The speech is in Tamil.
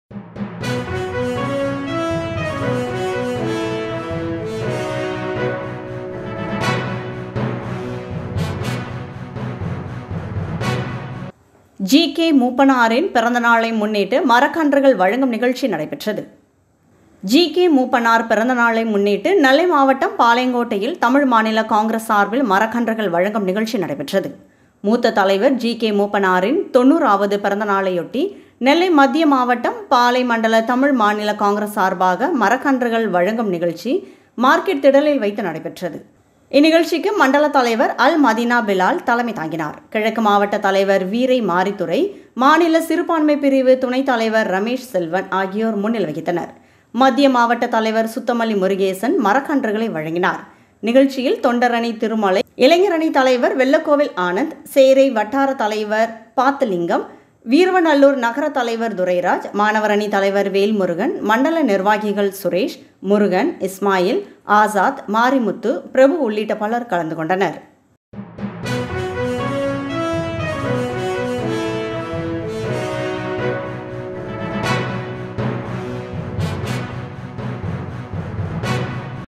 ஜி.கே. மூப்பனாரின் பிறந்தநாளை முன்னிட்டு மரக்கன்றுகள் வழங்கும் நிகழ்ச்சி நடைபெற்றது. ஜி.கே. மூப்பனார் பிறந்தநாளை முன்னிட்டு நெல்லை மாவட்டம் பாளையங்கோட்டையில் தமிழ் மாநில காங்கிரஸ் சார்பில் மரக்கன்றுகள் வழங்கும் நிகழ்ச்சி நடைபெற்றது. மூத்த தலைவர் ஜி.கே. மூப்பனாரின் 90வது பிறந்தநாளையொட்டி நெல்லை மத்திய மாவட்டம் பாளை மண்டல தமிழ் மாநில காங்கிரஸ் சார்பாக மரக்கன்றுகள் வழங்கும் நிகழ்ச்சி மார்க்கெட் திடலில் வைத்து நடைபெற்றது. இந்நிகழ்ச்சிக்கு மண்டல தலைவர் அல் மதீனா பிலால் தலைமை தாங்கினார். கிழக்கு மாவட்ட தலைவர் வீரை மாரித்துறை, மாநில சிறுபான்மை பிரிவு துணைத் தலைவர் ரமேஷ் செல்வன் ஆகியோர் முன்னிலை வகித்தனர். மத்திய மாவட்ட தலைவர் சுத்தமல்லி முருகேசன் மரக்கன்றுகளை வழங்கினார். நிகழ்ச்சியில் தொண்டரணி திருமலை, இளைஞரணி தலைவர் வெள்ளக்கோவில் ஆனந்த், சேரை வட்டார தலைவர் பாத்தலிங்கம், வீரவநல்லூர் நகர தலைவர் துரைராஜ், மாணவரணி தலைவர் வேல்முருகன், மண்டல நிர்வாகிகள் சுரேஷ், முருகன், இஸ்மாயில், ஆசாத், மாரிமுத்து, பிரபு உள்ளிட்ட பலர் கலந்து கொண்டனர்.